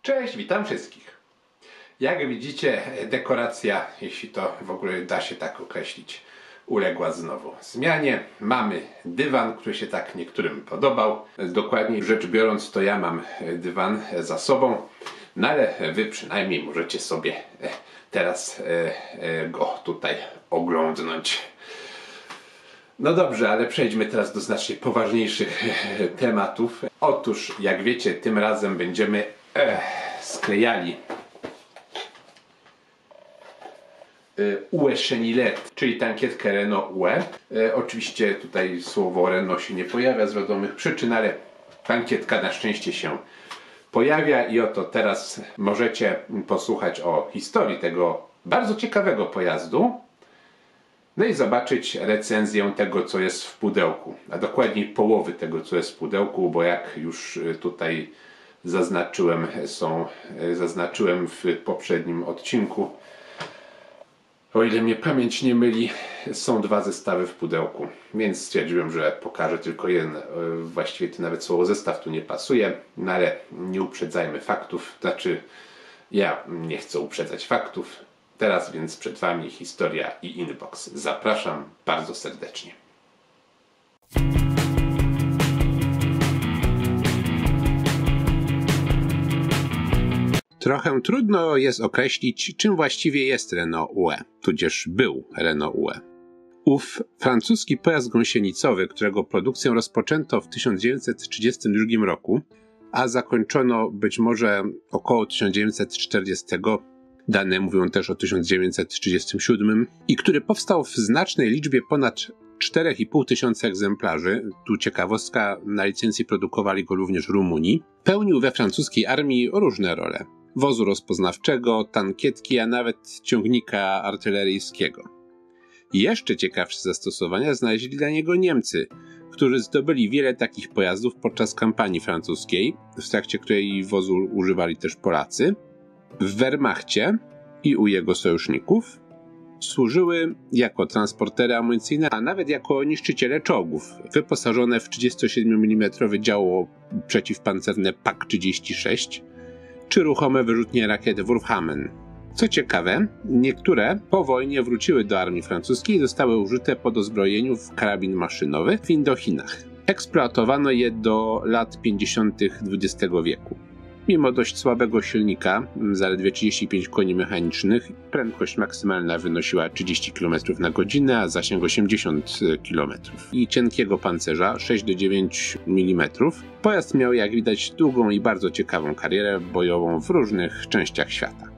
Cześć, witam wszystkich. Jak widzicie, dekoracja, jeśli to w ogóle da się tak określić, uległa znowu zmianie. Mamy dywan, który się tak niektórym podobał. Dokładniej rzecz biorąc, to ja mam dywan za sobą, no ale wy przynajmniej możecie sobie teraz go tutaj oglądnąć. No dobrze, ale przejdźmy teraz do znacznie poważniejszych tematów. Otóż, jak wiecie, tym razem będziemy sklejali UE Chenilet, czyli tankietkę Renault UE. Oczywiście tutaj słowo Renault się nie pojawia z wiadomych przyczyn, ale tankietka na szczęście się pojawia i oto teraz możecie posłuchać o historii tego bardzo ciekawego pojazdu. No i zobaczyć recenzję tego, co jest w pudełku, a dokładniej połowy tego, co jest w pudełku, bo jak już tutaj zaznaczyłem w poprzednim odcinku, o ile mnie pamięć nie myli, są dwa zestawy w pudełku, więc stwierdziłem, że pokażę tylko jeden. Właściwie to nawet słowo zestaw tu nie pasuje, no ale nie uprzedzajmy faktów, znaczy ja nie chcę uprzedzać faktów. Teraz więc przed Wami historia i inbox. Zapraszam bardzo serdecznie. Trochę trudno jest określić, czym właściwie jest Renault UE, tudzież był Renault UE. Ów francuski pojazd gąsienicowy, którego produkcję rozpoczęto w 1932 roku, a zakończono być może około 1940, dane mówią też o 1937, i który powstał w znacznej liczbie ponad 4,5 tysiąca egzemplarzy, tu ciekawostka, na licencji produkowali go również Rumuni, pełnił we francuskiej armii różne role. Wozu rozpoznawczego, tankietki, a nawet ciągnika artyleryjskiego. Jeszcze ciekawsze zastosowania znaleźli dla niego Niemcy, którzy zdobyli wiele takich pojazdów podczas kampanii francuskiej, w trakcie której wozu używali też Polacy. W Wehrmachcie i u jego sojuszników służyły jako transportery amunicyjne, a nawet jako niszczyciele czołgów, wyposażone w 37 mm działo przeciwpancerne PaK-36 czy ruchome wyrzutnie rakiet Wurfhamen. Co ciekawe, niektóre po wojnie wróciły do armii francuskiej i zostały użyte po dozbrojeniu w karabin maszynowy w Indochinach. Eksploatowano je do lat 50. XX wieku. Mimo dość słabego silnika, zaledwie 35 koni mechanicznych, prędkość maksymalna wynosiła 30 km na godzinę, a zasięg 80 km. I cienkiego pancerza 6 do 9 mm. Pojazd miał, jak widać, długą i bardzo ciekawą karierę bojową w różnych częściach świata.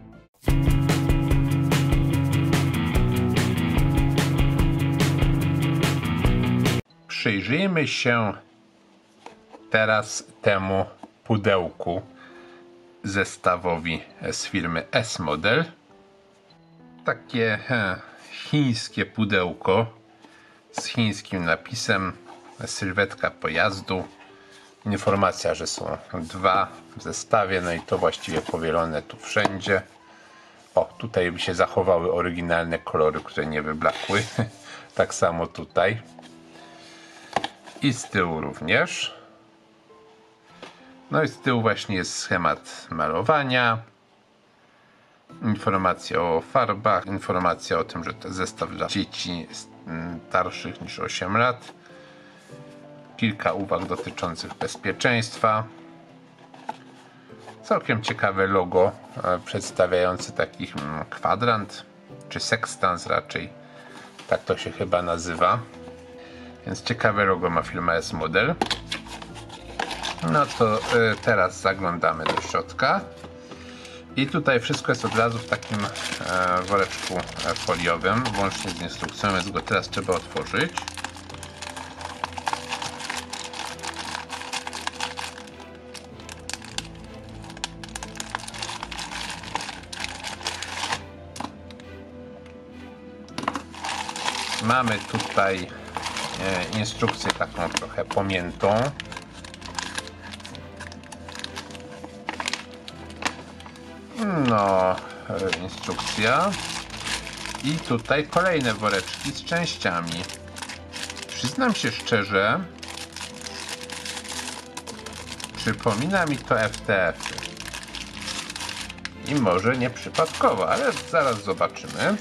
Przyjrzyjmy się teraz temu pudełku, zestawowi z firmy S-Model. Takie chińskie pudełko z chińskim napisem, sylwetka pojazdu, informacja, że są dwa w zestawie, no i to właściwie powielone tu wszędzie. O, tutaj by się zachowały oryginalne kolory, które nie wyblakły. Tak samo tutaj. I z tyłu również. No i z tyłu właśnie jest schemat malowania, informacja o farbach, informacja o tym, że to zestaw dla dzieci starszych niż 8 lat, kilka uwag dotyczących bezpieczeństwa, całkiem ciekawe logo przedstawiające taki kwadrant, czy sekstans raczej, tak to się chyba nazywa, więc ciekawe logo ma firma S-Model. No to teraz zaglądamy do środka i tutaj wszystko jest od razu w takim woreczku foliowym, włącznie z instrukcją, więc go teraz trzeba otworzyć. Mamy tutaj instrukcję taką trochę pomiętą. No, instrukcja. I tutaj kolejne woreczki z częściami. Przyznam się szczerze, przypomina mi to FTF. I może nie przypadkowo, ale zaraz zobaczymy.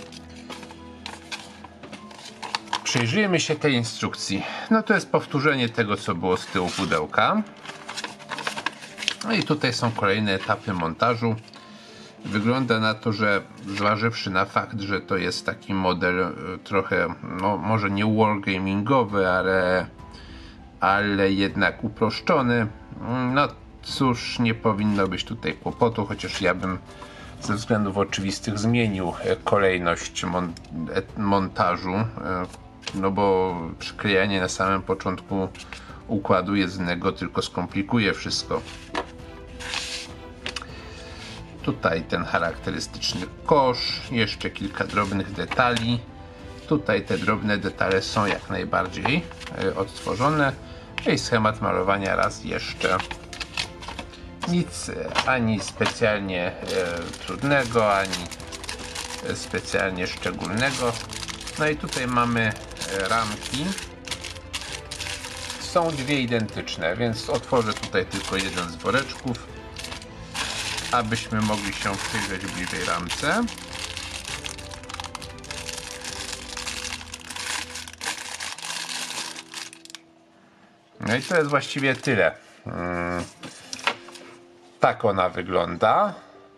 Przyjrzyjmy się tej instrukcji. No to jest powtórzenie tego, co było z tyłu pudełka. No i tutaj są kolejne etapy montażu. Wygląda na to, że zważywszy na fakt, że to jest taki model trochę, no może nie wargamingowy, ale jednak uproszczony, no cóż, nie powinno być tutaj kłopotu, chociaż ja bym ze względów oczywistych zmienił kolejność montażu, no bo przyklejanie na samym początku układu jezdnego tylko skomplikuje wszystko. Tutaj ten charakterystyczny kosz, jeszcze kilka drobnych detali. Tutaj te drobne detale są jak najbardziej odtworzone. I schemat malowania raz jeszcze. Nic ani specjalnie trudnego, ani specjalnie szczególnego. No i tutaj mamy ramki. Są dwie identyczne, więc otworzę tutaj tylko jeden z woreczków, abyśmy mogli się przyjrzeć bliżej ramce. No i to jest właściwie tyle. Tak ona wygląda.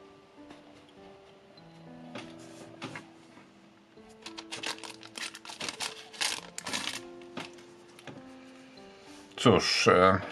Cóż,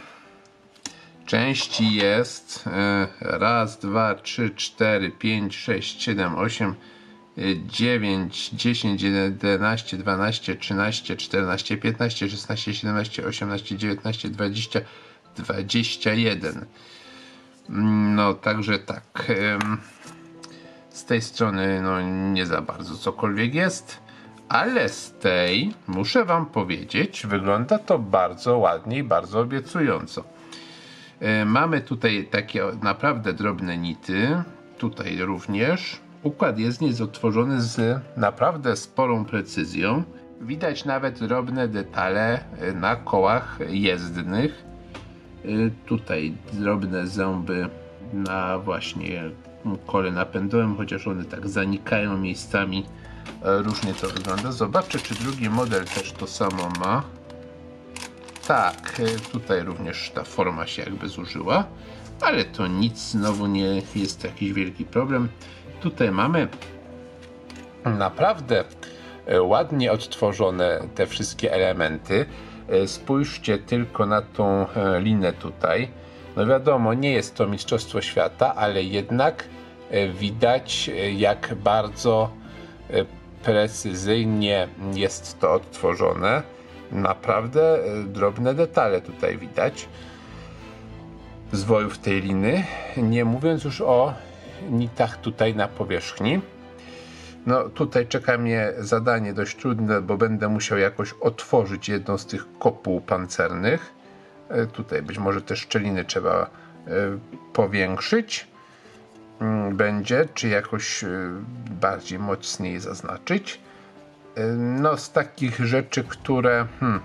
części jest raz, dwa, trzy, 4, 5, 6, 7, 8, 9, 10, 11, 12, 13, 14, 15, 16, 17, 18, 19, 20, 21. No także tak. Z tej strony no nie za bardzo cokolwiek jest, ale z tej, muszę wam powiedzieć, wygląda to bardzo ładnie i bardzo obiecująco. Mamy tutaj takie naprawdę drobne nity, tutaj również. Układ jezdni jest odtworzony z naprawdę sporą precyzją. Widać nawet drobne detale na kołach jezdnych. Tutaj drobne zęby na właśnie kole napędowym, chociaż one tak zanikają miejscami. Różnie to wygląda. Zobaczę, czy drugi model też to samo ma. Tak, tutaj również ta forma się jakby zużyła, ale to nic, znowu nie jest jakiś wielki problem. Tutaj mamy naprawdę ładnie odtworzone te wszystkie elementy. Spójrzcie tylko na tą linę tutaj. No wiadomo, nie jest to mistrzostwo świata, ale jednak widać, jak bardzo precyzyjnie jest to odtworzone. Naprawdę drobne detale tutaj widać zwojów tej liny, nie mówiąc już o nitach tutaj na powierzchni. No tutaj czeka mnie zadanie dość trudne, bo będę musiał jakoś otworzyć jedną z tych kopuł pancernych. Tutaj być może te szczeliny trzeba powiększyć będzie, czy jakoś bardziej mocniej zaznaczyć. No z takich rzeczy, które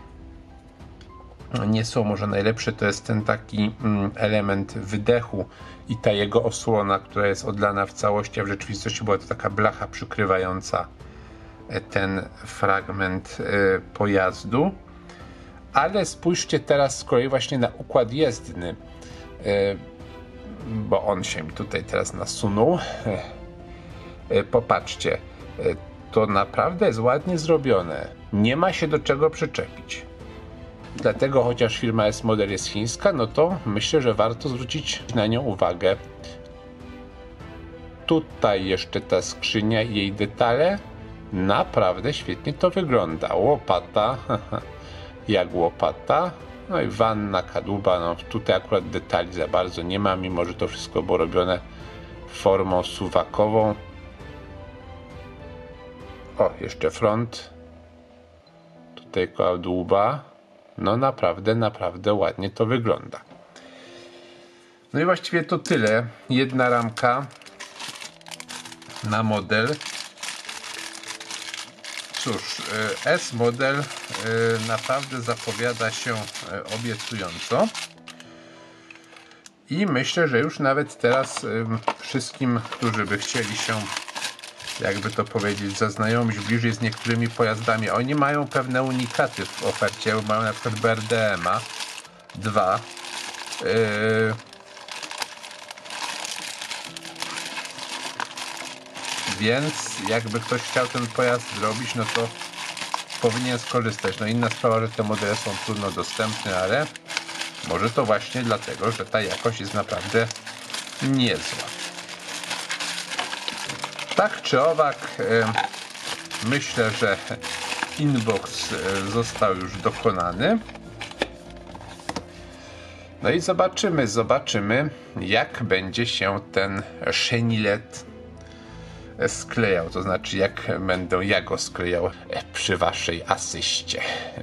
nie są może najlepsze, to jest ten taki element wydechu i ta jego osłona, która jest odlana w całości, a w rzeczywistości była to taka blacha przykrywająca ten fragment pojazdu. Ale spójrzcie teraz z kolei właśnie na układ jezdny, bo on się mi tutaj teraz nasunął. Popatrzcie, to naprawdę jest ładnie zrobione. Nie ma się do czego przyczepić. Dlatego, chociaż firma S-Model jest chińska, no to myślę, że warto zwrócić na nią uwagę. Tutaj jeszcze ta skrzynia i jej detale. Naprawdę świetnie to wygląda. Łopata, jak łopata. No i wanna, kadłuba, no tutaj akurat detali za bardzo nie ma, mimo że to wszystko było robione formą suwakową. O, jeszcze front. Tutaj kadłuba. No naprawdę ładnie to wygląda. No i właściwie to tyle. Jedna ramka na model. Cóż, S-Model naprawdę zapowiada się obiecująco. I myślę, że już nawet teraz wszystkim, którzy by chcieli się, jakby to powiedzieć, zaznajomić bliżej z niektórymi pojazdami, oni mają pewne unikaty w ofercie, mają na przykład BRDM-a 2, więc jakby ktoś chciał ten pojazd zrobić, no to powinien skorzystać. No inna sprawa, że te modele są trudno dostępne, ale może to właśnie dlatego, że ta jakość jest naprawdę niezła. Tak czy owak, myślę, że inbox został już dokonany. No i zobaczymy, jak będzie się ten szenilet sklejał, to znaczy jak będę ja go sklejał przy waszej asyście.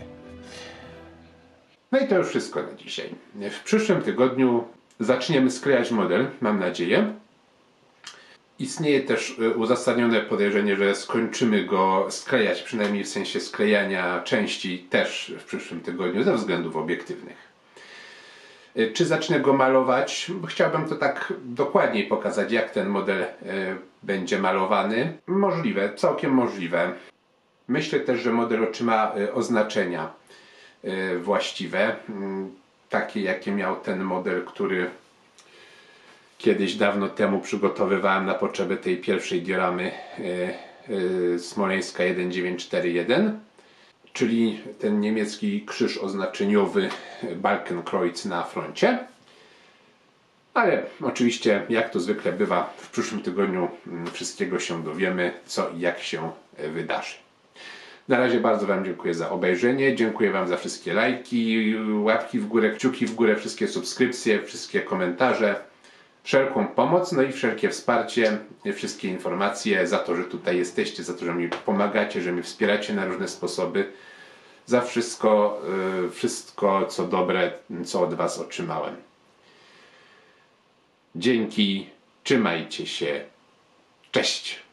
No i to już wszystko na dzisiaj. W przyszłym tygodniu zaczniemy sklejać model, mam nadzieję. Istnieje też uzasadnione podejrzenie, że skończymy go sklejać, przynajmniej w sensie sklejania części też w przyszłym tygodniu ze względów obiektywnych. Czy zacznę go malować? Chciałbym to tak dokładniej pokazać, jak ten model będzie malowany. Możliwe, całkiem możliwe. Myślę też, że model otrzyma oznaczenia właściwe, takie jakie miał ten model, który kiedyś dawno temu przygotowywałem na potrzeby tej pierwszej dioramy Smoleńska 1941, czyli ten niemiecki krzyż oznaczeniowy Balkenkreuz na froncie. Ale oczywiście, jak to zwykle bywa, w przyszłym tygodniu wszystkiego się dowiemy, co i jak się wydarzy. Na razie bardzo wam dziękuję za obejrzenie, dziękuję wam za wszystkie lajki, łapki w górę, kciuki w górę, wszystkie subskrypcje, wszystkie komentarze, wszelką pomoc, no i wszelkie wsparcie, wszystkie informacje, za to, że tutaj jesteście, za to, że mi pomagacie, że mi wspieracie na różne sposoby, za wszystko, co dobre, co od was otrzymałem. Dzięki, trzymajcie się, cześć!